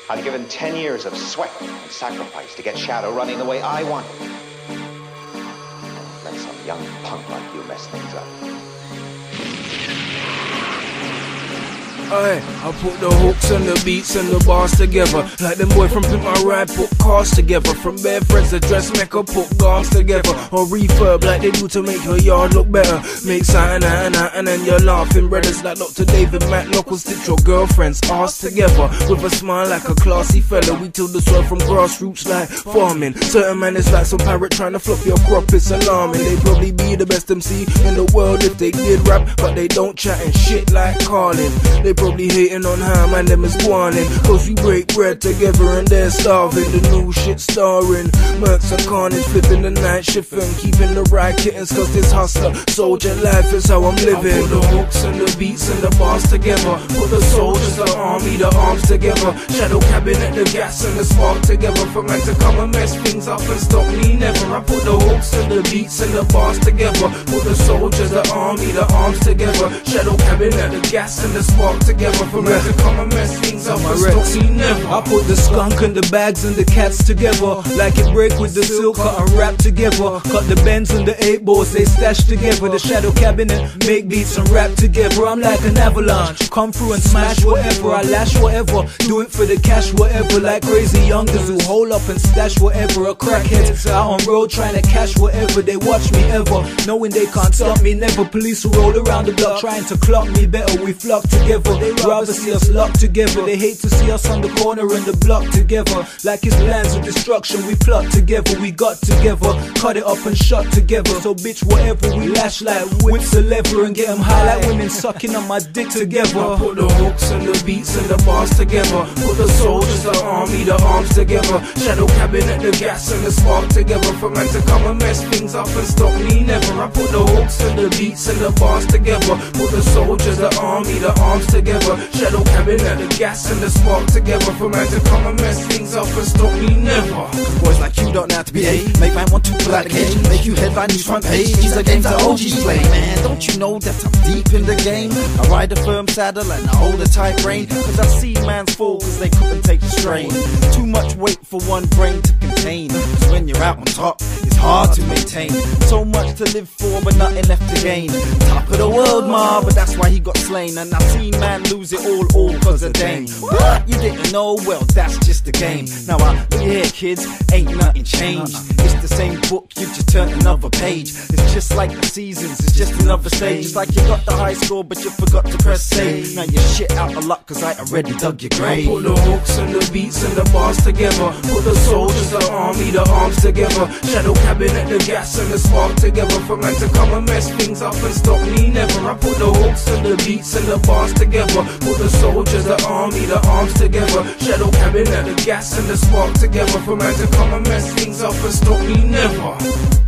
I've given 10 years of sweat and sacrifice to get Shadow running the way I want it. Let some young punk like you mess things up. Aye, I put the hooks and the beats and the bars together. Like them boy from Pimp My Ride put cars together. From bare friends to dressmaker put cars together. Or refurb like they do to make your yard look better. Make something and then you're laughing. Brothers like Dr. David Matlock will stitch your girlfriend's arse together. With a smile like a classy fella. We till the soil from grassroots like farming. Certain man is like some parrot trying to fluff your crop, it's alarming. They probably be the best MC in the world if they did rap, but they don't chat and shit like Carlin. They probably hating on how my name is Guanin. Cause we break bread together and they're starving. The new shit starring Mercs and Carnage, flipping the night shift and keeping the right kittens. Cause this hustler soldier life is how I'm living. I put the hooks and the beats and the bars together. Put the soldiers, the army, the arms together. Shadow cabinet, the gas and the spark together. For man to come and mess things up and stop me never. I put the hooks and the beats and the bars together. Put the soldiers, the army, the arms together. Shadow cabinet, the gas and the spark together. For man to come and mess things up and stop me never. I put the skunk and the bags and the cats together. Like it break with the silk, cut and rap together. Cut the bends and the 8 balls, they stash together. The shadow cabinet, make beats and rap together. I'm like an avalanche, come through and smash whatever. I lash whatever, do it for the cash whatever. Like crazy youngers who hold up and stash whatever. A crackheads out on road trying to cash whatever. They watch me ever, knowing they can't stop me never. Police who roll around the block trying to clock me better. We flock together, they rather see us locked together. They hate to see us on the corner and the block together. Like it's plans of destruction, we plot together. We got together, cut it up and shot together. So bitch whatever, we lash like whips of leather and get them high like women sucking on my dick together. I put the hooks and the beats and the bars together. Put the soldiers, the army, the arms together. Shadow cabinet, the gas and the spark together. For man to come and mess things up and stop me never. I put the hooks and the beats and the bars together. Put the soldiers, the army, the arms together. Shadow cabinet, the gas and the spark together. For man to come and mess things up and stop me never. Boys like you don't know how to behave. Make man want to pull out the cage. Make you headline news front page. These are games that OGs play. Man, don't you know that I'm deep in the game? I ride a firm saddle and I hold a tight rein. Cause I see man's fall cause they couldn't take the strain. Too much weight for one brain to contain. Cause when you're out on top, it's hard to maintain. So much to live for but nothing left to gain. Top of the world, ma, but that's why he got slain. And I seen man lose it all cause of Dane. What? You didn't know? Well, that's just the game. Now look here kids, ain't nothing changed. It's the same book, you just turned another page. It's just like the seasons, it's just another stage. It's like you got the high score but you forgot to press save. Now you're shit out of luck cause I already dug your grave. I put the hooks and the beats and the bars together. Put the soldiers, the army, the arms together. Shadow cabinet, the gas and the spark together. For man to come and mess things up and stop me never. I put the hooks and the beats and the bars together. Put the soldiers, the army, the arms together. Shadow cabinet, the gas and the spark together. For man to come and mess things up and stop me never.